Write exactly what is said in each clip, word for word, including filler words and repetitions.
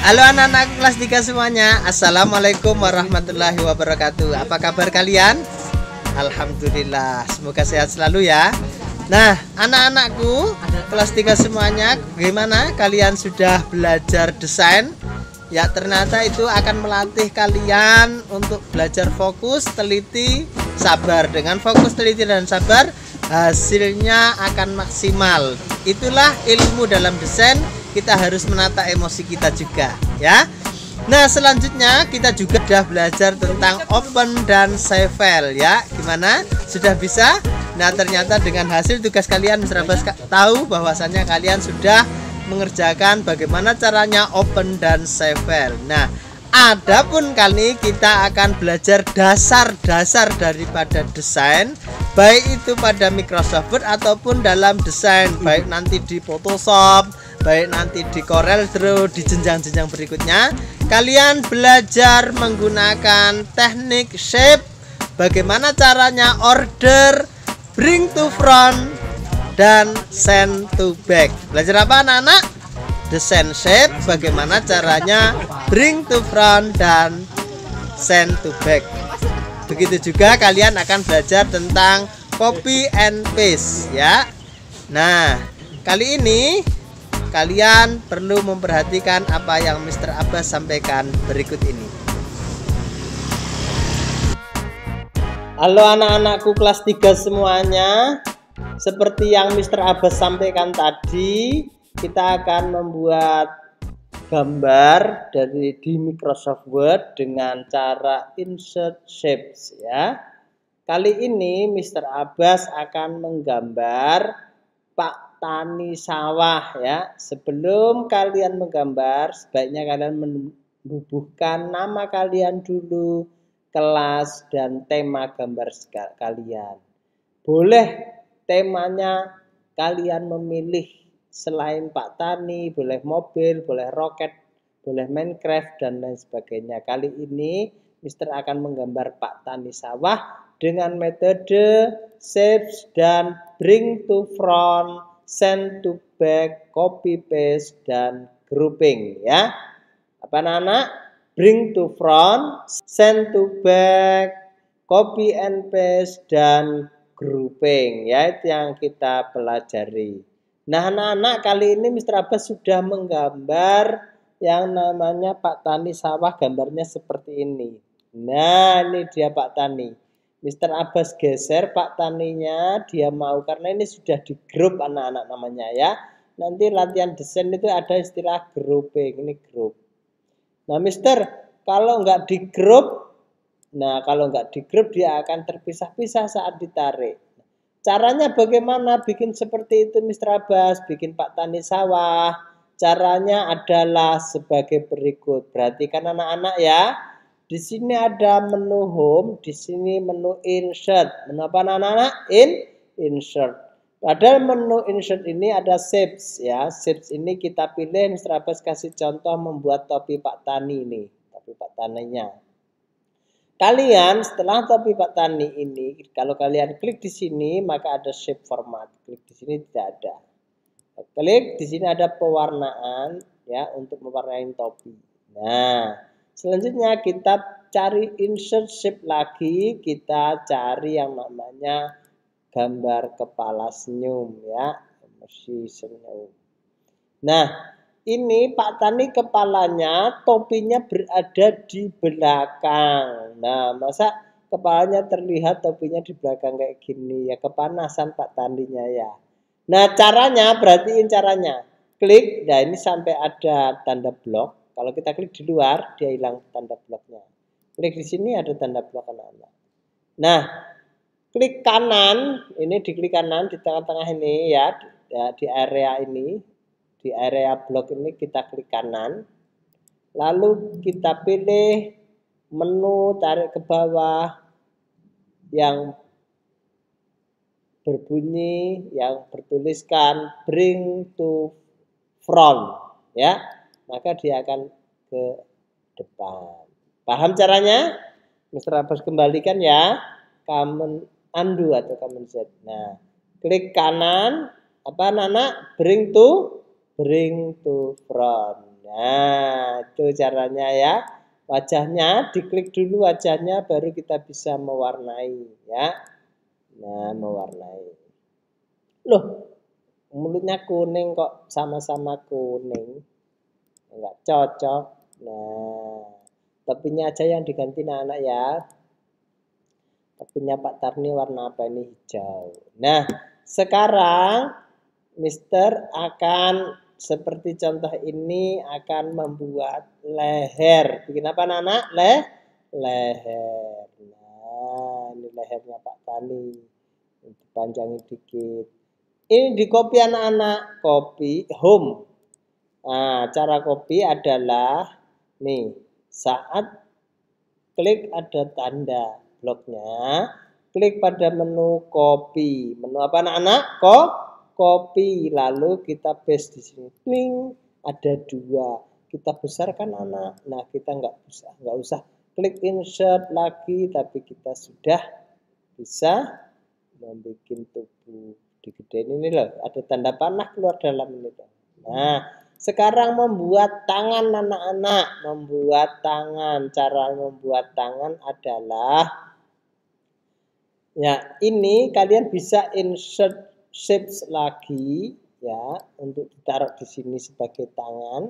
Halo anak-anak kelas tiga semuanya. Assalamualaikum warahmatullahi wabarakatuh. Apa kabar kalian? Alhamdulillah, semoga sehat selalu ya. Nah, anak-anakku kelas tiga semuanya, bagaimana kalian sudah belajar desain? Ya, ternyata itu akan melatih kalian untuk belajar fokus, teliti, sabar. Dengan fokus, teliti, dan sabar, hasilnya akan maksimal. Itulah ilmu dalam desain. Kita harus menata emosi kita juga ya. Nah, selanjutnya kita juga sudah belajar tentang open dan save file ya. Gimana? Sudah bisa? Nah, ternyata dengan hasil tugas kalian Mister Abbas tahu bahwasannya kalian sudah mengerjakan bagaimana caranya open dan save file. Nah, adapun kali ini kita akan belajar dasar-dasar daripada desain, baik itu pada Microsoft Word ataupun dalam desain, baik nanti di Photoshop, baik nanti di Corel Draw, di jenjang-jenjang berikutnya. Kalian belajar menggunakan teknik shape, bagaimana caranya order, bring to front, dan send to back. Belajar apa anak-anak? Desain shape, bagaimana caranya bring to front dan send to back. Begitu juga kalian akan belajar tentang copy and paste ya. Nah, kali ini kalian perlu memperhatikan apa yang Mister Abbas sampaikan berikut ini. Halo anak-anakku kelas tiga semuanya. Seperti yang Mister Abbas sampaikan tadi, kita akan membuat gambar dari di Microsoft Word dengan cara insert shapes ya. Kali ini Mister Abbas akan menggambar Pak Tani sawah ya. Sebelum kalian menggambar, sebaiknya kalian menubuhkan nama kalian dulu, kelas dan tema gambar kalian. Boleh temanya kalian memilih selain Pak Tani, boleh mobil, boleh roket, boleh Minecraft dan lain sebagainya. Kali ini Mister akan menggambar Pak Tani sawah dengan metode shapes dan bring to front, send to back, copy paste, dan grouping ya. Apa anak-anak? Bring to front, send to back, copy and paste, dan grouping ya. Itu yang kita pelajari. Nah anak-anak, kali ini Mister Abbas sudah menggambar yang namanya Pak Tani sawah, gambarnya seperti ini. Nah ini dia Pak Tani. Mister Abbas geser Pak Taninya, dia mau, karena ini sudah di grup anak-anak namanya ya. Nanti latihan desain itu ada istilah grouping, ini grup. Nah Mister, kalau nggak di grup, nah kalau nggak di grup dia akan terpisah-pisah saat ditarik. Caranya bagaimana bikin seperti itu Mister Abbas, bikin Pak Tani sawah? Caranya adalah sebagai berikut. Perhatikan anak-anak ya. Di sini ada menu home, di sini menu insert. Menu apa anak-anak? In insert. Pada menu insert ini ada shapes ya. Shapes ini kita pilih, Mister Abbas kasih contoh membuat topi Pak Tani ini, topi Pak Taninya. Kalian setelah topi Pak Tani ini, kalau kalian klik di sini maka ada shape format. Klik di sini tidak ada. Klik di sini ada pewarnaan ya untuk mewarnai topi. Nah, selanjutnya kita cari insert shape lagi, kita cari yang namanya gambar kepala senyum ya, emoji senyum. Nah, ini Pak Tani kepalanya, topinya berada di belakang. Nah, masa kepalanya terlihat, topinya di belakang kayak gini ya, kepanasan Pak Taninya ya. Nah, caranya, perhatiin caranya. Klik, nah ini sampai ada tanda blok. Kalau kita klik di luar, dia hilang tanda bloknya. Klik di sini ada tanda blok anak-anak. Nah, klik kanan, ini di klik kanan di tengah-tengah ini ya, di area ini, di area blok ini kita klik kanan. Lalu kita pilih menu, tarik ke bawah yang berbunyi, yang bertuliskan bring to front ya. Maka dia akan ke depan. Paham caranya? Mister Abbas kembalikan ya. Command undo atau command Z. Nah, klik kanan, apa anak-anak? Bring to bring to front. Nah, itu caranya ya. Wajahnya, diklik dulu wajahnya, baru kita bisa mewarnai ya. Nah, mewarnai. Loh, mulutnya kuning kok sama-sama kuning. Enggak cocok. Nah, topinya aja yang diganti anak-anak ya. Topinya Pak Tarni warna apa ini? Hijau. Nah, sekarang Mister akan seperti contoh ini akan membuat leher. Bikin apa anak-anak? Le leher. Nah, ini lehernya Pak Tani. Dipanjangin dikit. Ini di copy anak-anak. Copy home. Nah, cara copy adalah nih, saat klik ada tanda bloknya, klik pada menu copy. Menu apa anak-anak? Kok copy, lalu kita paste di sini. Kling, ada dua. Kita besarkan anak. Nah, kita nggak usah, nggak usah klik insert lagi, tapi kita sudah bisa membuat tubuh digedein ini loh. Ada tanda panah keluar dalam ini loh. Nah, sekarang membuat tangan anak-anak. Membuat tangan. Cara membuat tangan adalah ya, ini kalian bisa insert shapes lagi ya untuk ditaruh di sini sebagai tangan,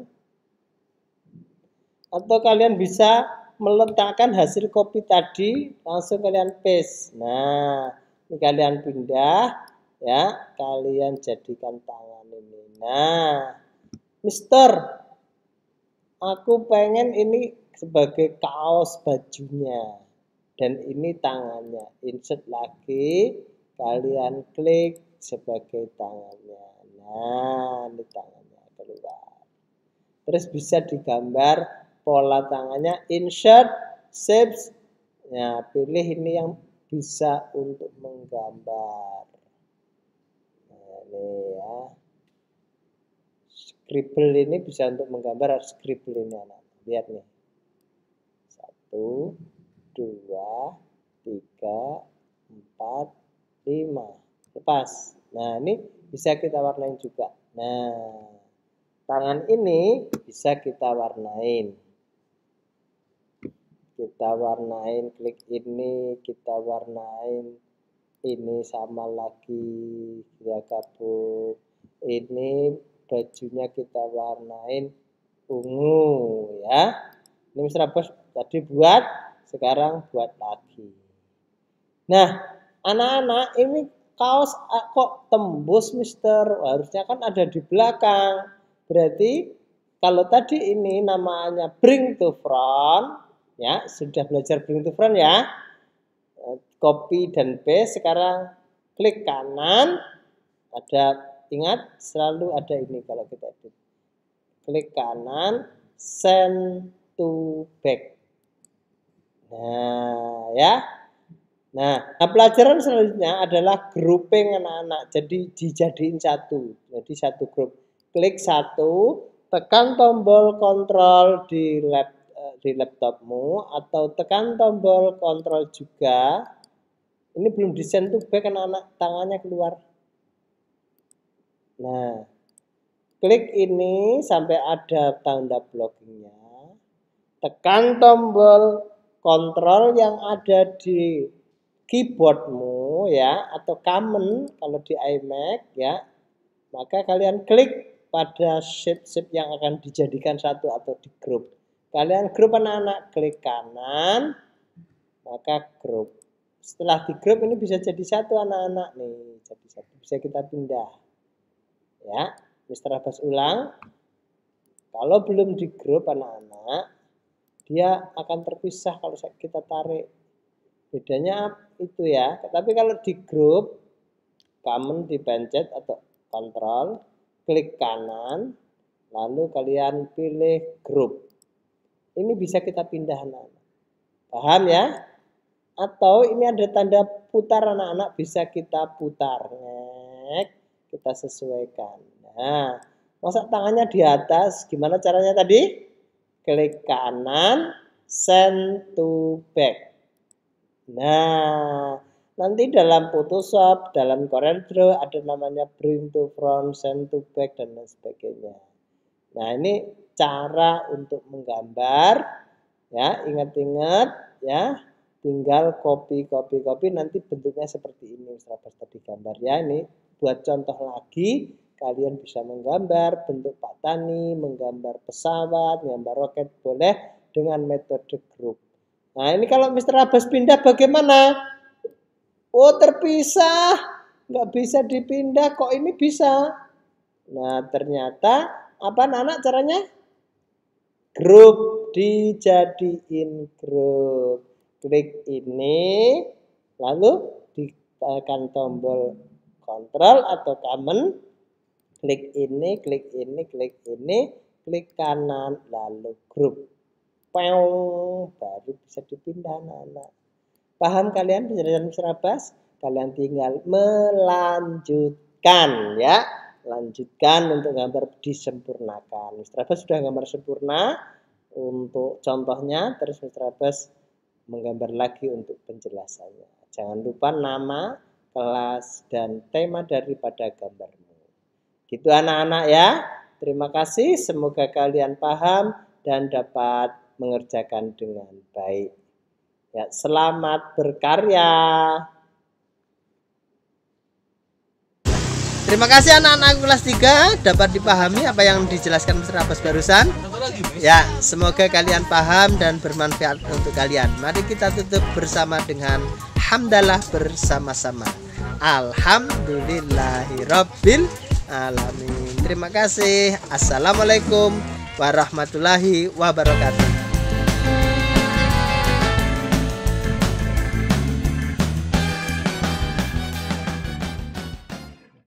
atau kalian bisa meletakkan hasil copy tadi langsung kalian paste. Nah, ini kalian pindah ya, kalian jadikan tangan ini. Nah, Mister, aku pengen ini sebagai kaos bajunya dan ini tangannya. Insert lagi, kalian klik sebagai tangannya. Nah, ini tangannya keluar. Terus bisa digambar pola tangannya, insert shapes. Nah, pilih ini yang bisa untuk menggambar. Nah, ini ya. Scribble ini bisa untuk menggambar, scribble ini anak. Lihat nih. Satu, dua, tiga, empat, lima. Lepas. Nah, ini bisa kita warnain juga. Nah, tangan ini bisa kita warnain. Kita warnain, klik ini, kita warnain. Ini sama lagi, ya gabung. Ini bajunya kita warnain ungu ya. Ini Mister Abbas tadi buat, sekarang buat lagi. Nah, anak-anak ini kaos kok tembus Mister, harusnya kan ada di belakang. Berarti kalau tadi ini namanya bring to front ya, sudah belajar bring to front ya, copy dan paste. Sekarang klik kanan, ada, ingat selalu ada ini kalau kita edit, klik kanan, send to back. Nah ya. Nah, nah, pelajaran selanjutnya adalah grouping anak-anak. Jadi dijadiin satu. Jadi satu grup. Klik satu, tekan tombol kontrol di lap, di laptopmu atau tekan tombol kontrol juga. Ini belum di send to back anak-anak, tangannya keluar. Nah, klik ini sampai ada tanda blockingnya. Tekan tombol kontrol yang ada di keyboardmu ya, atau command kalau di iMac ya, maka kalian klik pada shape-shape yang akan dijadikan satu atau di grup. Kalian grup anak-anak, klik kanan, maka grup. Setelah di grup ini bisa jadi satu anak-anak nih, jadi satu, bisa kita pindah ya. Mister Abbas ulang, kalau belum di grup anak-anak, dia akan terpisah kalau kita tarik. Bedanya itu ya, tapi kalau di grup, command dipencet atau kontrol, klik kanan, lalu kalian pilih grup. Ini bisa kita pindah anak-anak. Paham ya? Atau ini ada tanda putar anak-anak, bisa kita putar. Nek, kita sesuaikan. Nah, masa tangannya di atas, gimana caranya tadi? Klik kanan, send to back. Nah, nanti dalam Photoshop, dalam CorelDRAW ada namanya bring to front, send to back, dan lain sebagainya. Nah, ini cara untuk menggambar. Ya, ingat-ingat ya. Tinggal copy copy copy nanti bentuknya seperti ini mister Abbas tadi gambar ya. Ini buat contoh lagi, kalian bisa menggambar bentuk Pak Tani, menggambar pesawat, menggambar roket boleh dengan metode grup. Nah, ini kalau mister Abbas pindah bagaimana? Oh, terpisah, nggak bisa dipindah, kok ini bisa? Nah, ternyata apa anak-anak caranya? Grup, dijadiin grup. Klik ini, lalu ditekan tombol kontrol atau command, klik ini, klik ini, klik ini, klik kanan, lalu grup. Peong, baru bisa dipindah anak-anak. Paham kalian penjelasan mister Abbas? Kalian tinggal melanjutkan ya. Lanjutkan untuk gambar disempurnakan. mister Abbas sudah gambar sempurna untuk contohnya, terus mister Abbas menggambar lagi untuk penjelasannya. Jangan lupa nama, kelas, dan tema daripada gambarmu. Gitu anak-anak ya. Terima kasih. Semoga kalian paham dan dapat mengerjakan dengan baik. Ya, selamat berkarya. Terima kasih anak-anak kelas tiga, dapat dipahami apa yang dijelaskan mister Abbas barusan. Ya, semoga kalian paham dan bermanfaat untuk kalian. Mari kita tutup bersama dengan hamdalah bersama-sama. Alhamdulillahirabbil alamin. Terima kasih. Assalamualaikum warahmatullahi wabarakatuh.